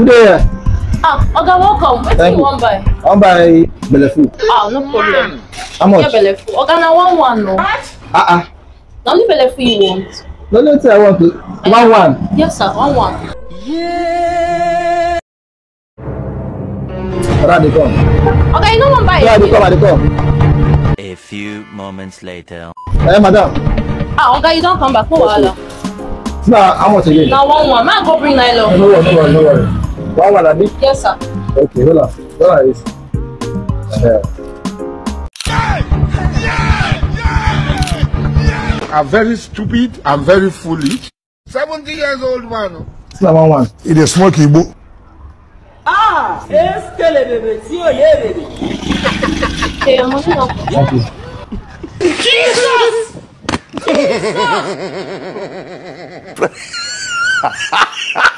there. Ah, Oga, welcome. What do you want buy? I want buy belefu. Ah, no problem. How much? Yeah, belefu. Oga, na 1-1 no. Na only belefu you want. No, let's say I want to 1-1. Yes, sir. 1-1. Yeah. They come. Oga, you no want buy? Yeah, they come. A few moments later. Hey, madam. Ah, Oga, you don't come back. No wahala. Now, how much again? Now 1-1. Man, go bring nylon. No worry. 1-1, Abi? Yes, sir. Okay, hold on. What is? I'm very stupid. I'm very foolish. 70 years old man. It's not 1-1. It is smoky book. Ah, est-ce que les bébés, si on est bébé? Okay, I'm moving on. Thank you. Jesus!